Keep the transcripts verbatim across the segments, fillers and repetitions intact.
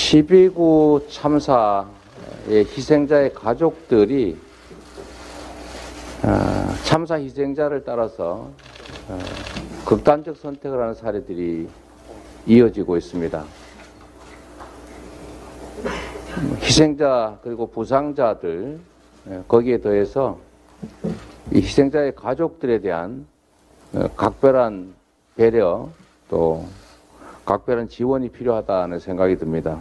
십이 구 참사의 희생자의 가족들이 참사 희생자를 따라서 극단적 선택을 하는 사례들이 이어지고 있습니다. 희생자 그리고 부상자들, 거기에 더해서 이 희생자의 가족들에 대한 각별한 배려, 또 각별한 지원이 필요하다는 생각이 듭니다.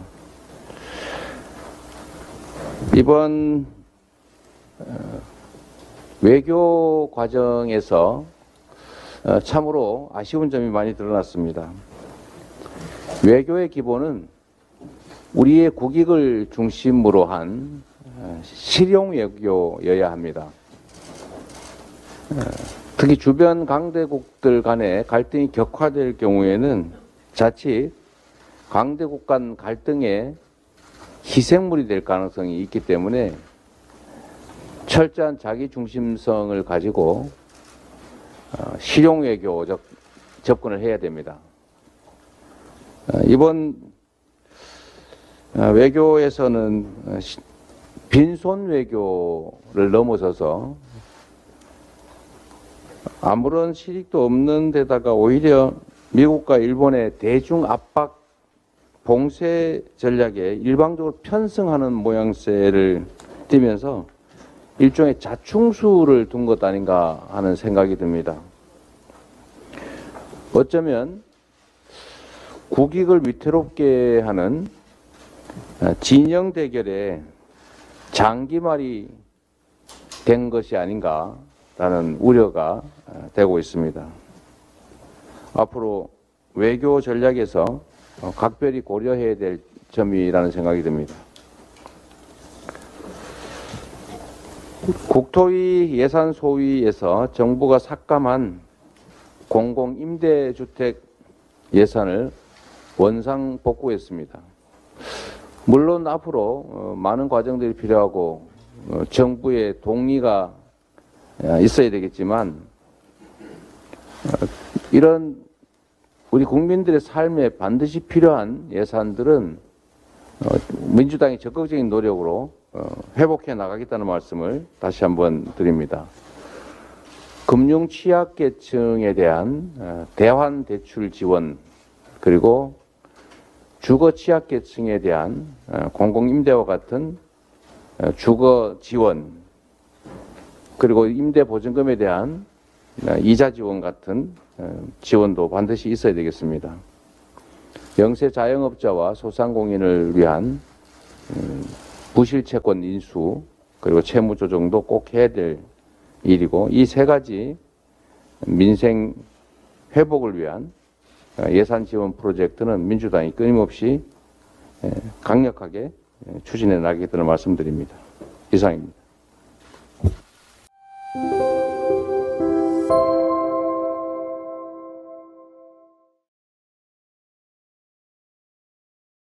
이번 외교 과정에서 참으로 아쉬운 점이 많이 드러났습니다. 외교의 기본은 우리의 국익을 중심으로 한 실용 외교여야 합니다. 특히 주변 강대국들 간의 갈등이 격화될 경우에는 자칫 강대국 간 갈등의 희생물이 될 가능성이 있기 때문에 철저한 자기 중심성을 가지고 실용 외교적 접근을 해야 됩니다. 이번 외교에서는 빈손 외교를 넘어서서 아무런 실익도 없는 데다가 오히려 미국과 일본의 대중 압박 봉쇄 전략에 일방적으로 편승하는 모양새를 띠면서 일종의 자충수를 둔 것 아닌가 하는 생각이 듭니다. 어쩌면 국익을 위태롭게 하는 진영 대결의 장기말이 된 것이 아닌가라는 우려가 되고 있습니다. 앞으로 외교 전략에서 각별히 고려해야 될 점이라는 생각이 듭니다. 국토위 예산 소위에서 정부가 삭감한 공공임대주택 예산을 원상 복구했습니다. 물론 앞으로 많은 과정들이 필요하고 정부의 동의가 있어야 되겠지만 이런 우리 국민들의 삶에 반드시 필요한 예산들은 민주당이 적극적인 노력으로 회복해 나가겠다는 말씀을 다시 한번 드립니다. 금융 취약계층에 대한 대환 대출 지원, 그리고 주거 취약계층에 대한 공공임대와 같은 주거 지원, 그리고 임대보증금에 대한 이자 지원 같은 지원도 반드시 있어야 되겠습니다. 영세 자영업자와 소상공인을 위한 부실채권 인수, 그리고 채무 조정도 꼭 해야 될 일이고, 이 세 가지 민생 회복을 위한 예산 지원 프로젝트는 민주당이 끊임없이 강력하게 추진해 나가겠다는 말씀드립니다. 이상입니다.